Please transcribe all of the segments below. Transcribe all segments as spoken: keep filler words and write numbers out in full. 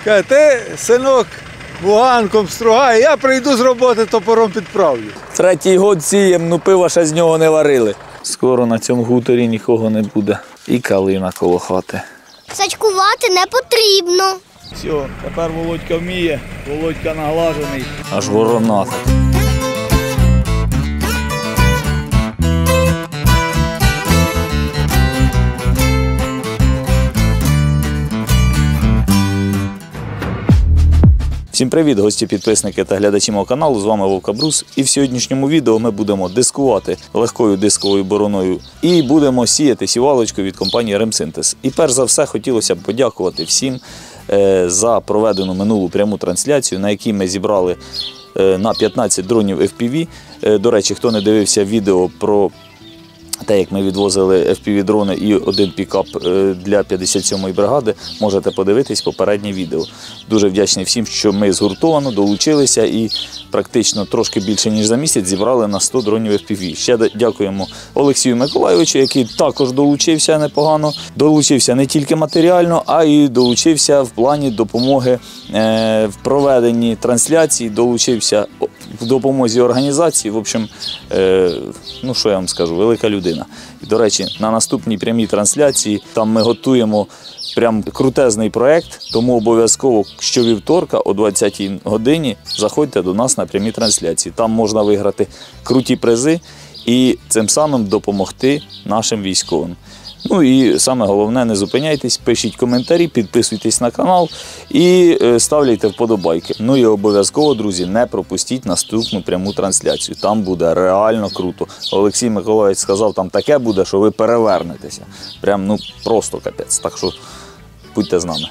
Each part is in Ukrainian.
Каже, ти, синок, буганком стругай, я прийду з роботи, топором підправлю. Третій год сієм, ну пива ще з нього не варили. Скоро на цьому хуторі нікого не буде. І калина коло хати. Сачкувати не потрібно. Все, тепер Володька вміє, Володька наглажений. Аж воронатий. Всім привіт, гості, підписники та глядачі мого каналу, з вами Вовка Брус. І в сьогоднішньому відео ми будемо дискувати легкою дисковою бороною і будемо сіяти сівалочку від компанії Ремсинтез. І перш за все хотілося б подякувати всім за проведену минулу пряму трансляцію, на якій ми зібрали на п'ятнадцять дронів еф пі ві. До речі, хто не дивився відео про те, як ми відвозили еф пі ві-дрони і один пікап для п'ятдесят сьомої бригади, можете подивитись попереднє відео. Дуже вдячний всім, що ми згуртовано долучилися і практично трошки більше, ніж за місяць, зібрали на сто дронів еф пі ві. Ще дякуємо Олексію Миколайовичу, який також долучився непогано. Долучився не тільки матеріально, а й долучився в плані допомоги в проведенні трансляцій, долучився в допомозі організації. В общем, ну що я вам скажу, велика людина. І, до речі, на наступній прямій трансляції там ми готуємо прям крутезний проєкт, тому обов'язково щовівторка о двадцятій годині заходьте до нас на прямі трансляції. Там можна виграти круті призи і цим самим допомогти нашим військовим. Ну і саме головне, не зупиняйтесь, пишіть коментарі, підписуйтесь на канал і ставляйте вподобайки. Ну і обов'язково, друзі, не пропустіть наступну пряму трансляцію. Там буде реально круто. Олексій Миколайович сказав, там таке буде, що ви перевернетеся. Прям, ну, просто капець. Так що будьте з нами.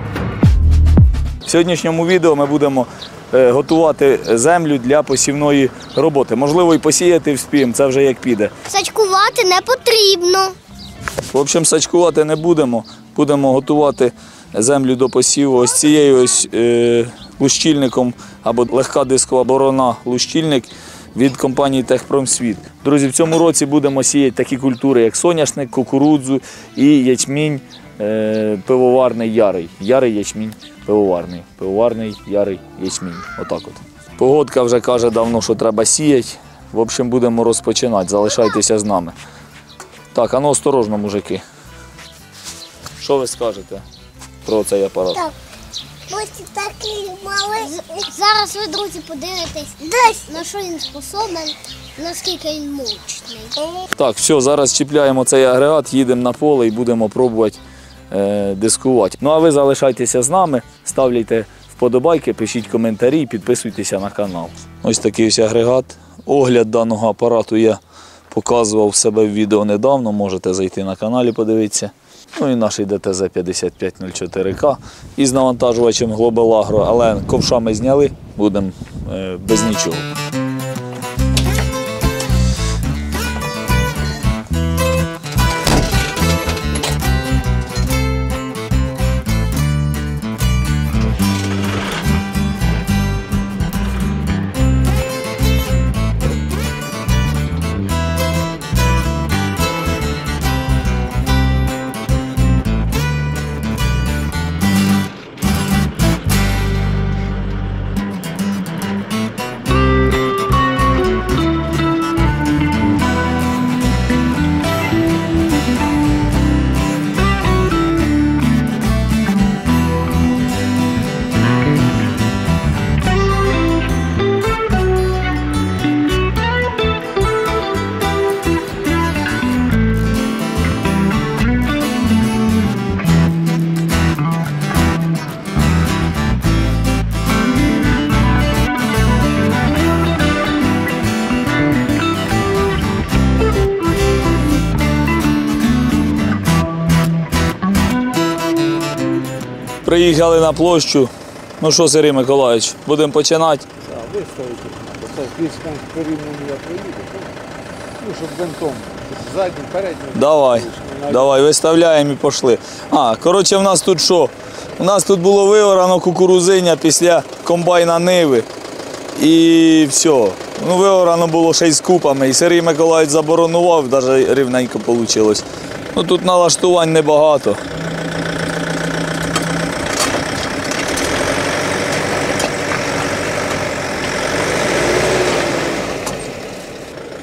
В сьогоднішньому відео ми будемо готувати землю для посівної роботи. Можливо, і посіяти вспіємо, це вже як піде. Сачкувати не потрібно. В общем, сачкувати не будемо, будемо готувати землю до посіву ось цією ось е, лущильником або легка дискова борона лущильник від компанії Техпромсвіт. Друзі, в цьому році будемо сіяти такі культури, як соняшник, кукурудзу і ячмінь е, пивоварний ярий. Ярий ячмінь пивоварний. Пивоварний ярий ячмінь. Отак от. Погодка вже каже давно, що треба сіяти. В общем, будемо розпочинати. Залишайтеся з нами. Так, а ну осторожно, мужики. Що ви скажете про цей апарат? Так, ось такий малий. Зараз ви, друзі, подивитесь, десь на що він способен, наскільки він мощний. Так, все, зараз чіпляємо цей агрегат, їдемо на поле і будемо пробувати е, дискувати. Ну а ви залишайтеся з нами, ставляйте вподобайки, пишіть коментарі і підписуйтеся на канал. Ось такий ось агрегат. Огляд даного апарату я показував себе в відео недавно, можете зайти на каналі, подивитися. Ну і наш ді те зет п'ятдесят п'ять нуль чотири ка із навантажувачем Global Agro, але ковша ми зняли, будемо е, без нічого. Приїхали на площу. Ну що, Сергій Миколайович, будемо починати? Так, виставити. Це більш порівняно я приїду. Ну, щоб винтом. Задній, передній. Давай, давай, виставляємо і пішли. А, коротше, в нас тут що? У нас тут було виорано кукурузиня після комбайна Ниви. І все. Ну, виорано було ще й з купами. І Сергій Миколайович заборонував, навіть рівненько вийшло. Ну, тут налаштувань небагато.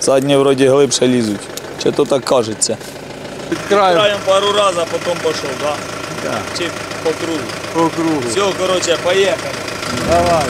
Задні вроді глибше лізуть. Чи то так кажеться? Під краєм. Краєм пару разів, а потім пішов, так? Да. Чи по кругу. По кругу. Все, коротше, поїхали. Давай.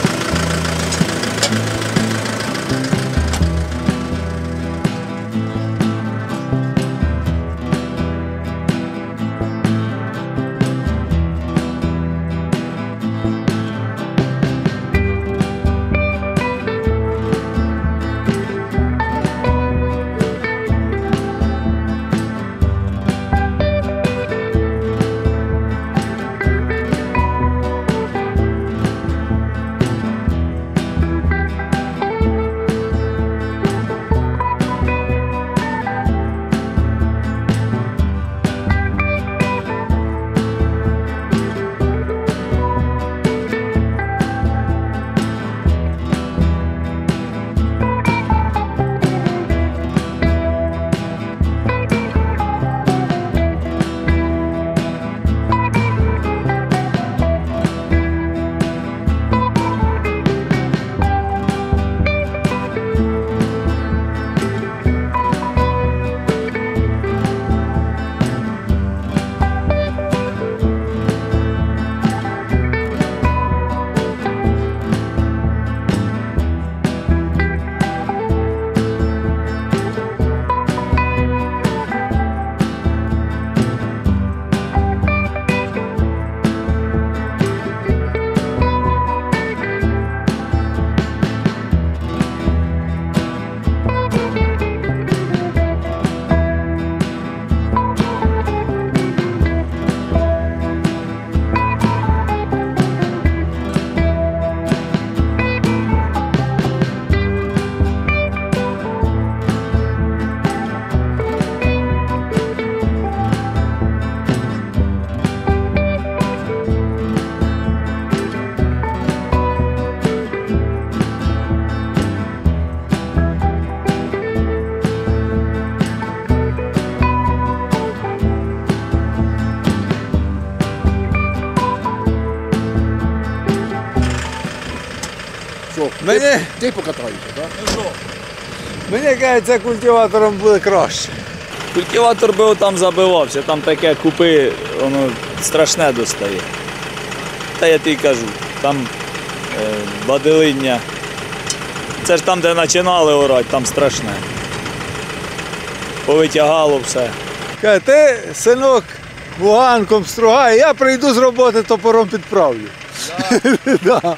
Що, Мене- ти, ти покатаєшся, так? Ну що? Мені кажеться, культиватором буде краще. Культиватор би отам забивався, там таке купи, воно страшне достає. Та я тобі кажу, там е, бадилиння. Це ж там, де починали орати, там страшне. Повитягало все. Каже, ти, синок, вуганком стругай, я прийду з роботи, топором підправлю. Да.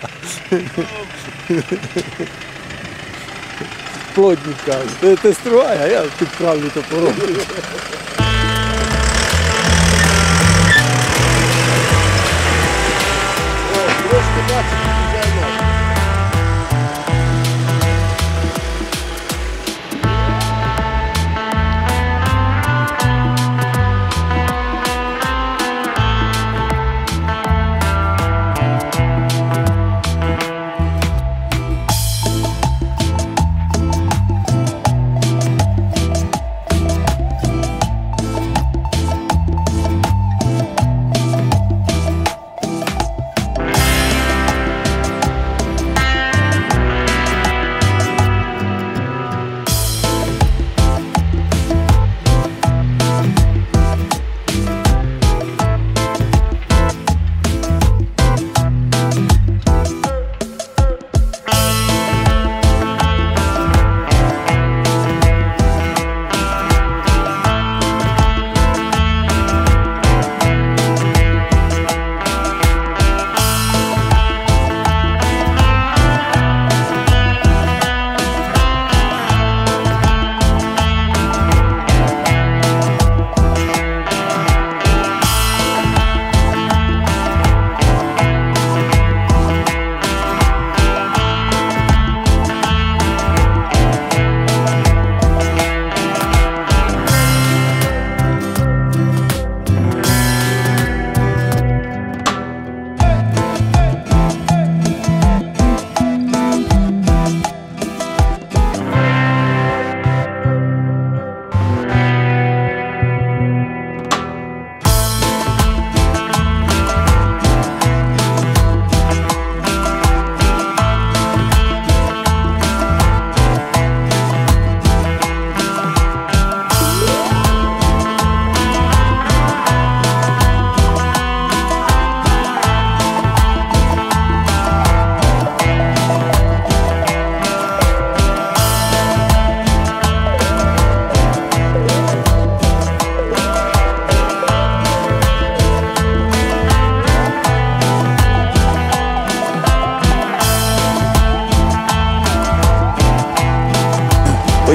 Плотник каже, ти, ти стругай, а я підправлю топором. Трошки бачиш, підійде.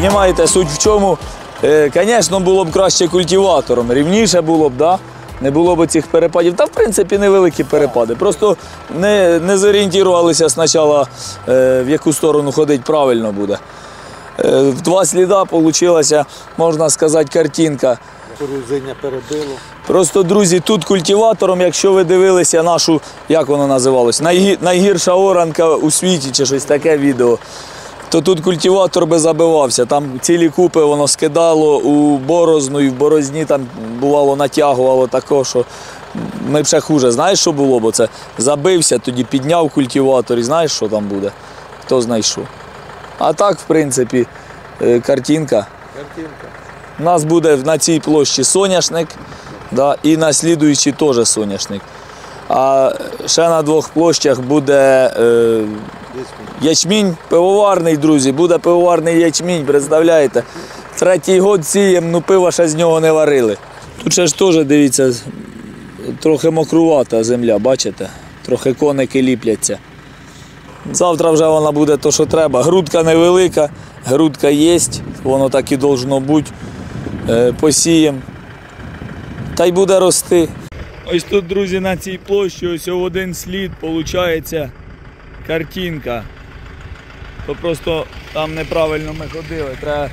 Понімаєте, суть в чому? Звісно, було б краще культиватором, рівніше було б, да? Не було б цих перепадів. Та, в принципі, невеликі перепади. Просто не, не зорієнтувалися спочатку, е, в яку сторону ходити правильно буде. Е, в два сліда вийшла, можна сказати, картинка. Порузення перебило. Просто, друзі, тут культиватором, якщо ви дивилися нашу, як воно називалось, найгі, найгірша оранка у світі чи щось таке відео, то тут культиватор би забивався. Там цілі купи воно скидало у борозну, і в борозні там бувало натягувало тако, що ми б ще хуже. Знаєш, що було? Бо це забився, тоді підняв культиватор і знаєш, що там буде? Хто знає що. А так, в принципі, картинка. Картинка. У нас буде на цій площі соняшник, да, і на слідуючій теж соняшник. А ще на двох площах буде е, ячмінь пивоварний, друзі. Буде пивоварний ячмінь, представляєте? Третій год сіємо, ну пива ще з нього не варили. Тут ще ж теж, дивіться, трохи мокрувата земля, бачите? Трохи коники ліпляться. Завтра вже вона буде то, що треба. Грудка невелика, грудка є, воно так і должно бути. Посіємо. Та й буде рости. Ось тут, друзі, на цій площі ось в один слід виходить картинка. То просто там неправильно ми ходили. Треба,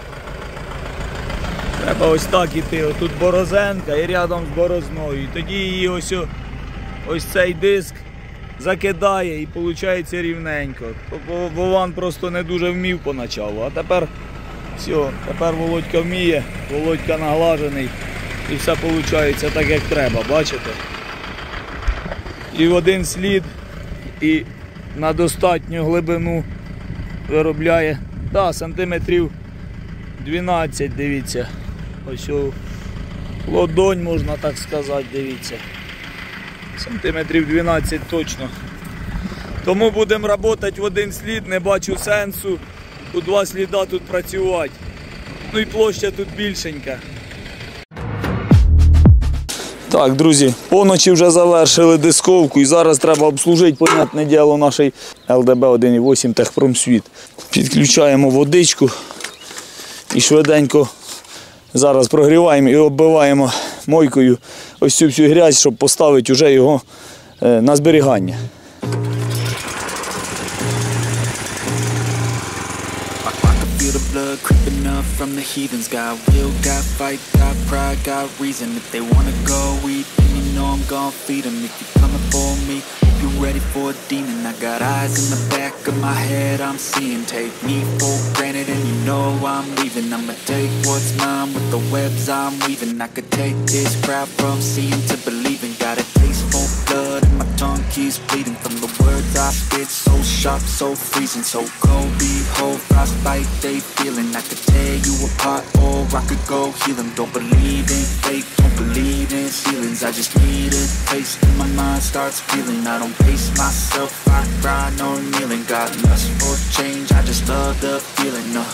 Треба ось так іти. Ось тут борозенка і рядом з борозною. І тоді її ось, ось цей диск закидає і виходить рівненько. Бо Вован просто не дуже вмів поначалу. А тепер все, тепер Володька вміє, Володька наглажений і все виходить так, як треба, бачите? І в один слід, і на достатню глибину виробляє, да, сантиметрів дванадцять, дивіться. Ось о, ладонь, можна так сказати, дивіться. Сантиметрів дванадцять точно. Тому будемо працювати в один слід, не бачу сенсу у два сліда тут працювати. Ну і площа тут більшенька. Так, друзі, поночі вже завершили дисковку і зараз треба обслужити, понятне діло, наш ел де бе один і вісім Техпромсвіт. Підключаємо водичку і швиденько зараз прогріваємо і оббиваємо мойкою ось цю всю грязь, щоб поставити вже його на зберігання. Blood creeping up from the heathens. Got will, got fight, got pride, got reason. If they wanna go eat, then you know I'm gon' feed them. If you're coming for me, if you're ready for a demon, I got eyes in the back of my head I'm seeing. Take me for granted and you know I'm leaving. I'ma take what's mine with the webs I'm weaving. I could take this crowd from seeing to believing. Got a taste for blood and my tongue keeps bleeding from the words I spit. So sharp, so freezing, so cold. Behold, frostbite, they feeling. I could tear you apart or I could go heal them. Don't believe in fate, don't believe in ceilings. I just need a taste and my mind starts feeling. I don't pace myself, I grind or kneeling. Got lust for change, I just love the feeling. No,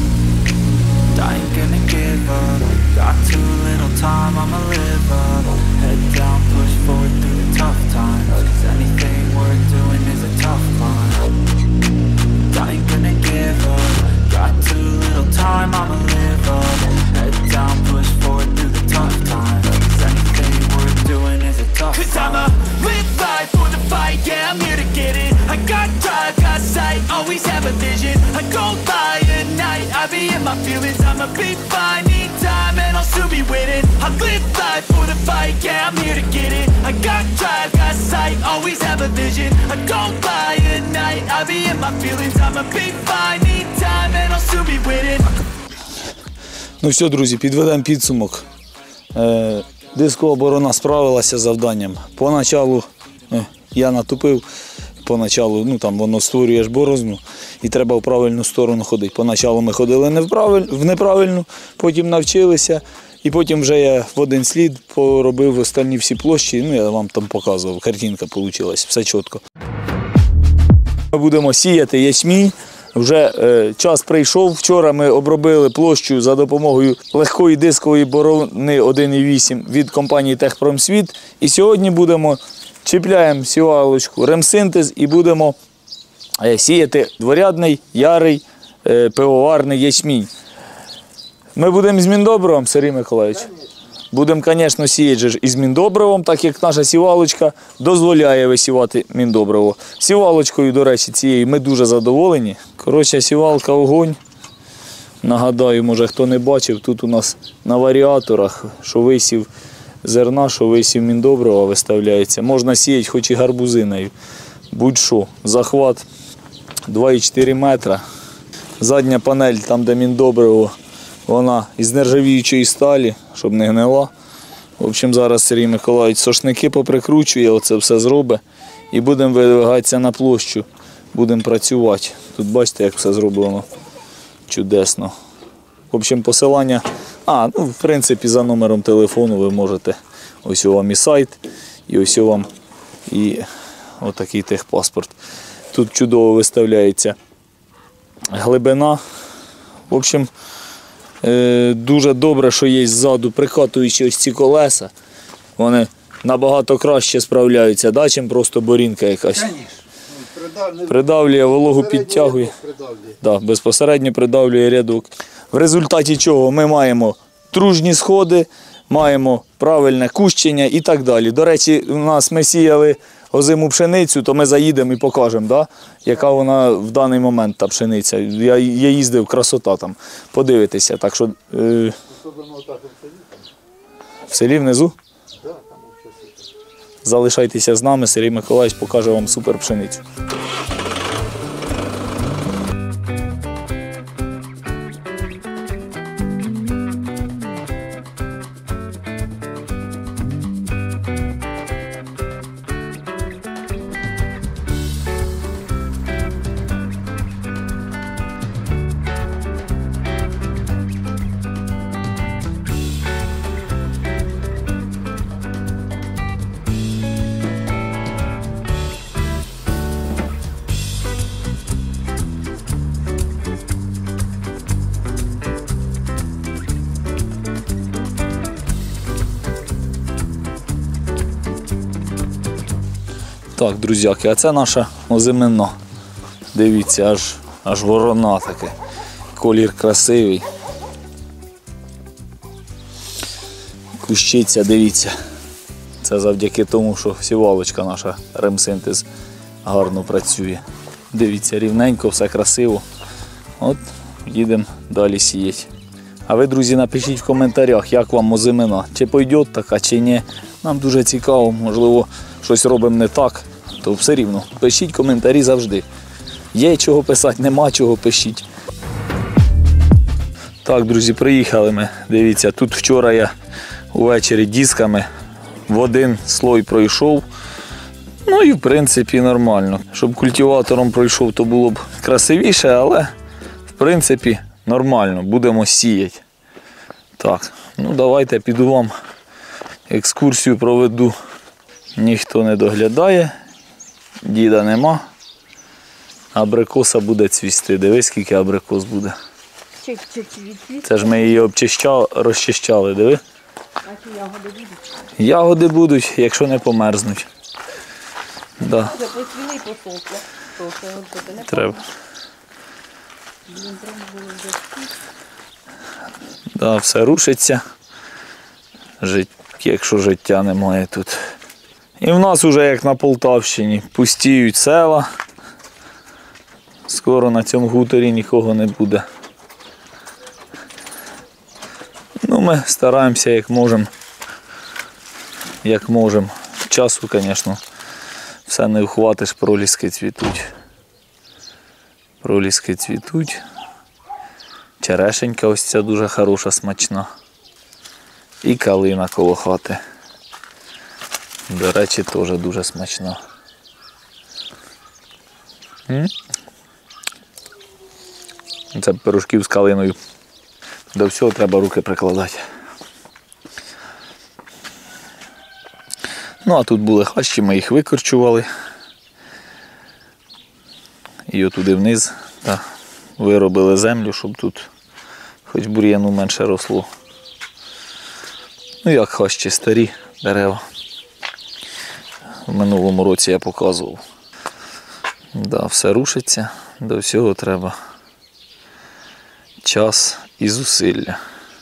I ain't gonna give up. Got too little time, I'ma live up. Head down, push forward through the tough times. Cause anything worth doing is a tough climb. I ain't gonna give up. Got too little time, I'ma live up. Head down, push forward through the tough times. Cause anything worth doing is a tough Cause time. I'ma live life for the fight, yeah, I'm here to get it. I got drive, got sight, always have a vision. I go by at night, I be in my feelings. I'ma be fine, need time and I'll still be winning. I live life for the fight, yeah, I'm here to get it. I got drive, got sight, always have a vision. I go by at night, I be in my feelings. I'ma be fine, need time and I'll still be winning. Ну все, друзі, підведемо підсумок. Е, дискова борона справилася з завданням. Поначалу е, я натупив, поначалу, ну там воно створюєш борозну і треба в правильну сторону ходити. Поначалу ми ходили не в, правиль, в неправильну, потім навчилися і потім вже я в один слід поробив останні всі площі, ну я вам там показував, картинка вийшла, все чітко. Ми будемо сіяти ячмінь. Вже е, час прийшов. Вчора ми обробили площу за допомогою легкої дискової борони один і вісім від компанії Техпромсвіт. І сьогодні будемо чіпляємо сівалочку ремсинтез і будемо е, сіяти дворядний, ярий е, пивоварний ячмінь. Ми будемо з Міндобривом, Сергій Миколаївич? Будемо, звісно, сіяти же ж із Міндобривом, так як наша сівалочка дозволяє висівати Міндобриво. Сівалочкою, до речі, цією ми дуже задоволені. Коротше, сівалка огонь. Нагадаю, може хто не бачив, тут у нас на варіаторах, що висів зерна, що висів Міндобрива виставляється. Можна сіяти хоч і гарбузиною. Будь-що. Захват два і чотири метра. Задня панель, там де Міндобриво, вона із нержавіючої сталі, щоб не гнила. В общем, зараз Сергій Миколаївич сошники поприкручує, оце все зробить. І будемо видвигатися на площу, будемо працювати. Тут бачите, як все зроблено чудесно. В общем, посилання, а, ну, в принципі, за номером телефону ви можете, ось вам і сайт, і ось вам і отакий техпаспорт. Тут чудово виставляється глибина. В общем, дуже добре, що є ззаду прикатуючі ось ці колеса. Вони набагато краще справляються, да, чим просто борінка якась. Придавлює, вологу підтягує. Да, безпосередньо придавлює рядок. В результаті чого ми маємо тружні сходи, маємо правильне кущення і так далі. До речі, у нас ми сіяли озиму пшеницю, то ми заїдемо і покажемо, да, яка вона в даний момент та пшениця. Я, я їздив, красота там, подивитися. Так що, е... в селі внизу? Залишайтеся з нами, Сергій Миколаївич покаже вам супер пшеницю. Так, друзяки, а це наша озимина. Дивіться, аж, аж ворона таке. Колір красивий. Кущиця, дивіться. Це завдяки тому, що сівалочка наша Ремсинтез гарно працює. Дивіться, рівненько, все красиво. От, їдемо далі сіяти. А ви, друзі, напишіть в коментарях, як вам озимина. Чи пойде така, чи ні. Нам дуже цікаво, можливо, щось робимо не так, то все рівно. Пишіть коментарі завжди. Є чого писати, нема чого, пишіть. Так, друзі, приїхали ми. Дивіться, тут вчора я увечері дисками в один слой пройшов. Ну і в принципі нормально. Щоб культиватором пройшов, то було б красивіше, але в принципі нормально. Будемо сіяти. Так, ну давайте піду вам екскурсію проведу. Ніхто не доглядає, діда нема. Абрикоса буде цвісти. Дивись, скільки абрикос буде. Це ж ми її обчищали, розчищали, диви. А чи ягоди будуть? Ягоди будуть, якщо не померзнуть. Да. Вже посвіли і посохло. Треба. Блін, треба було вже. Да, все рушиться. Жит... Якщо життя немає тут. І в нас уже, як на Полтавщині, пустіють села. Скоро на цьому хуторі нікого не буде. Ну, ми стараємося як можемо. Як можемо. Часу, звісно, все не вхватиш, проліски цвітуть. Проліски цвітуть. Черешенька ось ця дуже хороша, смачна. І калина коло хати. До речі, теж дуже смачна. М? Це пирожків з калиною. До всього треба руки прикладати. Ну, а тут були хащі, ми їх викорчували. І отуди вниз та, виробили землю, щоб тут хоч бур'яну менше росло. Ну, як хащі, старі дерева. В минулому році я показував. Да, все рушиться, до всього треба час і зусилля.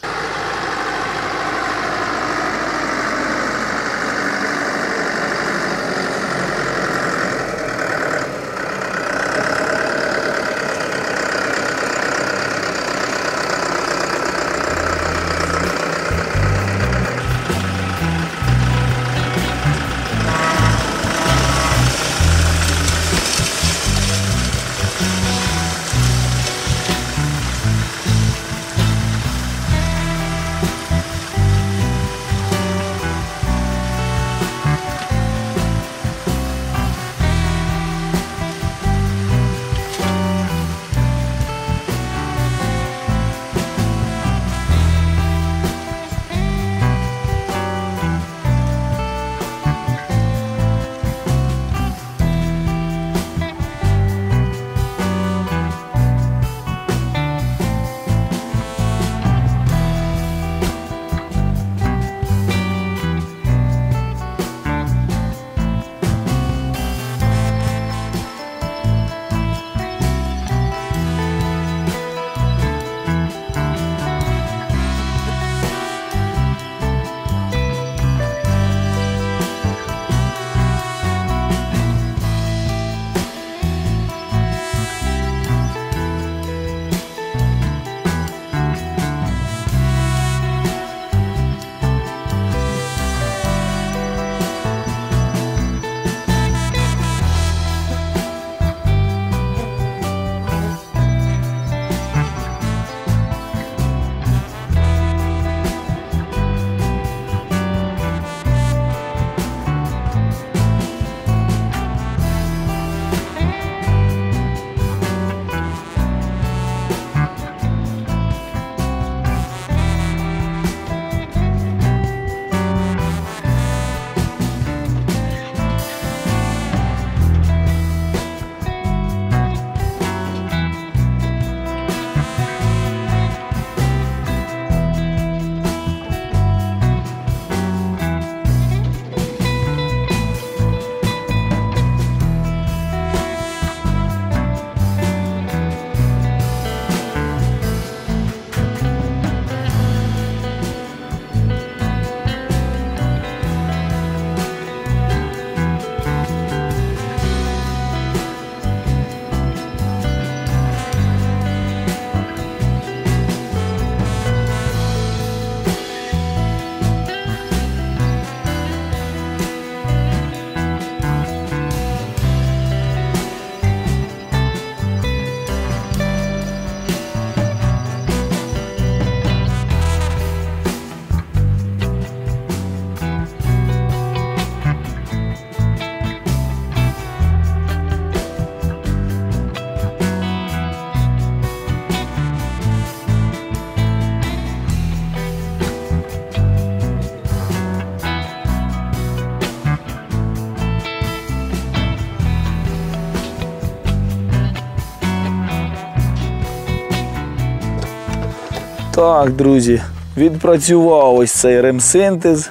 Так, друзі, відпрацював ось цей ремсинтез.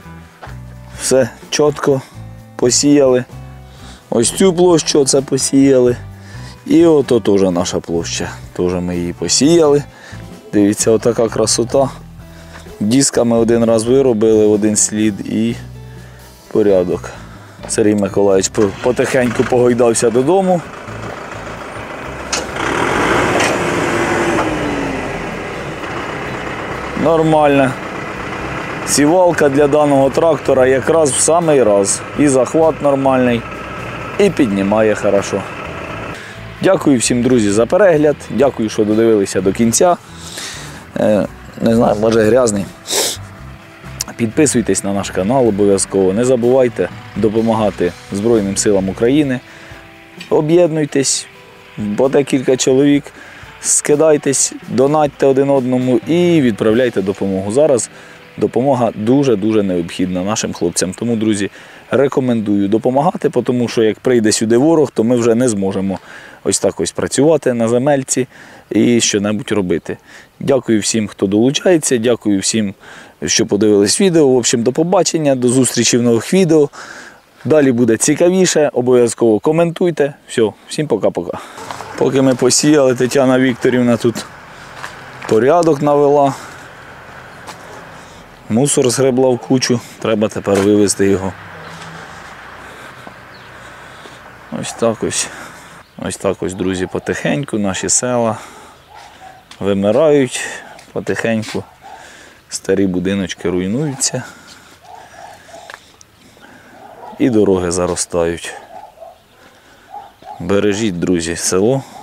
Все чітко посіяли. Ось цю площу це посіяли. І ото теж наша площа. Теж ми її посіяли. Дивіться, отака красота. Дисками один раз виробили в один слід і порядок. Сергій Миколаївич потихеньку погойдався додому. Нормальна сівалка для даного трактора якраз в самий раз. І захват нормальний, і піднімає хорошо. Дякую всім, друзі, за перегляд. Дякую, що додивилися до кінця. Е, не знаю, може грязний. Підписуйтесь на наш канал обов'язково. Не забувайте допомагати Збройним силам України. Об'єднуйтесь, по декілька чоловік. Скидайтесь, донатьте один одному і відправляйте допомогу. Зараз допомога дуже-дуже необхідна нашим хлопцям. Тому, друзі, рекомендую допомагати, тому що як прийде сюди ворог, то ми вже не зможемо ось так ось працювати на земельці і що-небудь робити. Дякую всім, хто долучається, дякую всім, що подивились відео. В общем, до побачення, до зустрічі в нових відео. Далі буде цікавіше, обов'язково коментуйте. Все, всім пока-пока. Поки ми посіяли, Тетяна Вікторівна тут порядок навела. Мусор згребла в кучу, треба тепер вивезти його. Ось так ось. Ось так ось, друзі, потихеньку наші села вимирають потихеньку. Старі будиночки руйнуються. І дороги заростають. Бережіть, друзі, село.